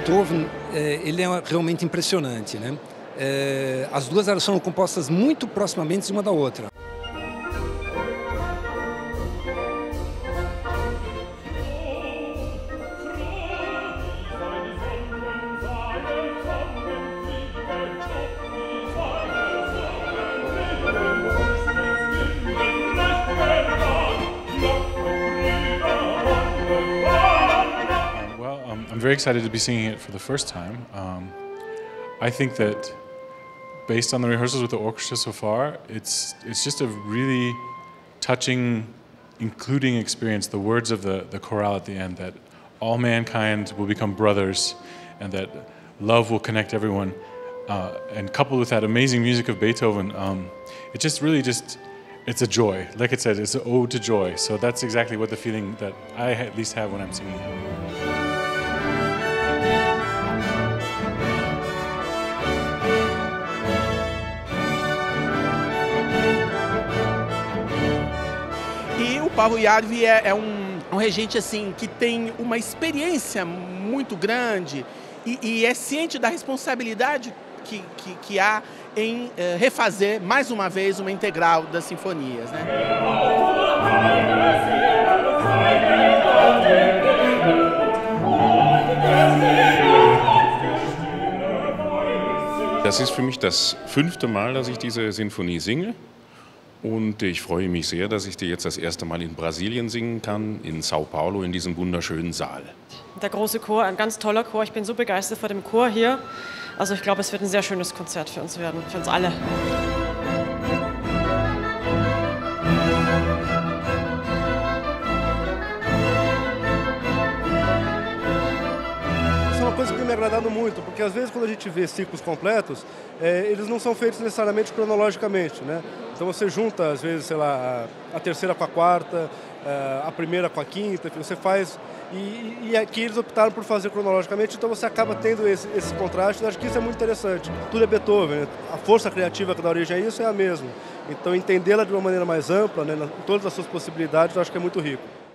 Beethoven, ele é realmente impressionante, né? As duas elas são compostas muito proximamente uma da outra. I'm very excited to be singing it for the first time. I think that based on the rehearsals with the orchestra so far, it's just a really touching, including experience. The words of the chorale at the end, that all mankind will become brothers and that love will connect everyone. And coupled with that amazing music of Beethoven, it just really it's a joy. Like I said, it's an ode to joy. So that's exactly what the feeling that I at least have when I'm singing it. E o Paavo Järvi é um regente assim que tem uma experiência muito grande e é ciente da responsabilidade que há em refazer mais uma vez uma integral das sinfonias, né? Das ist für mich das 5. Mal, dass ich diese Sinfonie singe. Und ich freue mich sehr, dass ich die jetzt das erste Mal in Brasilien singen kann, in São Paulo, in diesem wunderschönen Saal. Der große Chor, ein ganz toller Chor. Ich bin so begeistert vor dem Chor hier. Also ich glaube, es wird ein sehr schönes Konzert für uns werden, für uns alle. Isso é uma coisa que tem me agradado muito, porque às vezes quando a gente vê ciclos completos, eles não são feitos necessariamente cronologicamente, né? Então você junta, às vezes, sei lá, a terceira com a quarta, a primeira com a quinta, você faz... E aqui eles optaram por fazer cronologicamente, então você acaba tendo esse contraste. Eu acho que isso é muito interessante. Tudo é Beethoven, né? A força criativa que dá origem a isso é a mesma. Então entendê-la de uma maneira mais ampla, né, todas as suas possibilidades, eu acho que é muito rico.